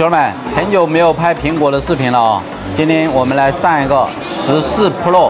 兄弟们，很久没有拍苹果的视频了哦，今天我们来上一个14 Pro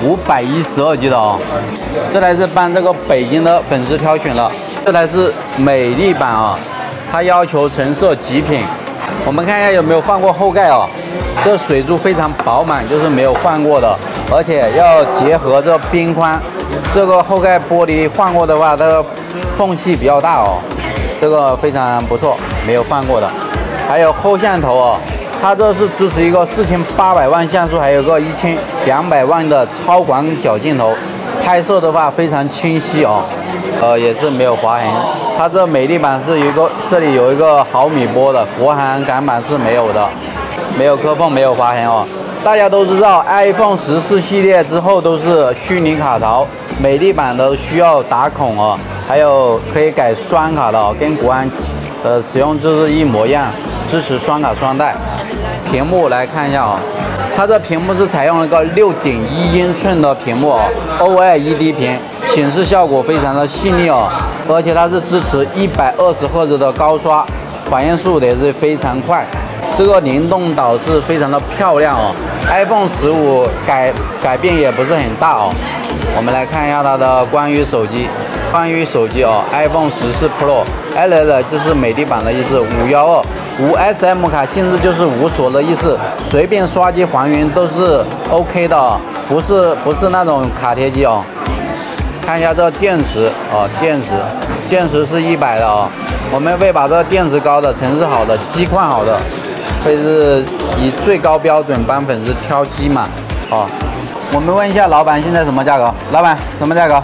512G 的哦。这台是帮这个北京的粉丝挑选了，这台是美丽版啊，它要求成色极品。我们看一下有没有换过后盖哦，这水珠非常饱满，就是没有换过的，而且要结合这边框，这个后盖玻璃换过的话，它的缝隙比较大哦，这个非常不错，没有换过的。还有后像头哦，它这是支持一个4800万像素，还有个1200万的超广角镜头，拍摄的话非常清晰哦，也是没有划痕。它这美丽版是这里有一个毫米波的，国行港版是没有的，没有磕碰，没有划痕哦。大家都知道 iPhone 14系列之后都是虚拟卡槽，美丽版的需要打孔哦，还有可以改双卡的哦，跟国行使用就是一模一样，支持双卡双待。屏幕来看一下哦，它这屏幕是采用了一个6.1英寸的屏幕哦 ，OLED 屏，显示效果非常的细腻哦，而且它是支持120赫兹的高刷，反应速度也是非常快。这个灵动岛是非常的漂亮哦 ，iPhone 15改变也不是很大哦。我们来看一下它的关于手机哦 ，iPhone 14 Pro，LL 就是美丽版的意思，512无 SM 卡限制就是无锁的意思，随便刷机还原都是 OK 的哦，不是那种卡贴机哦。看一下这电池哦，电池是100的哦，我们会把这个电池高的、城市好的、机况好的，会是以最高标准帮粉丝挑机嘛哦。我们问一下老板现在什么价格？老板什么价格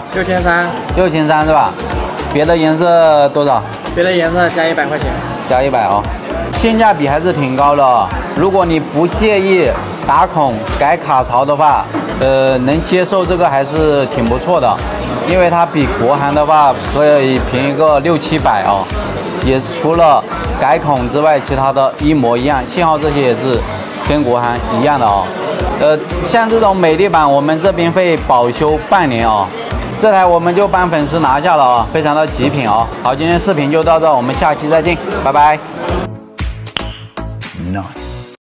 ？6300是吧？别的颜色多少？ 别的颜色加100块钱， 加100哦，性价比还是挺高的哦。如果你不介意打孔改卡槽的话，能接受这个还是挺不错的，因为它比国行的话可以便宜个600-700哦，也除了改孔之外，其他的一模一样，信号这些也是跟国行一样的哦。像这种美丽版，我们这边会保修半年哦。这台我们就帮粉丝拿下了啊，非常的极品哦。好，今天视频就到这，我们下期再见，拜拜。Nice。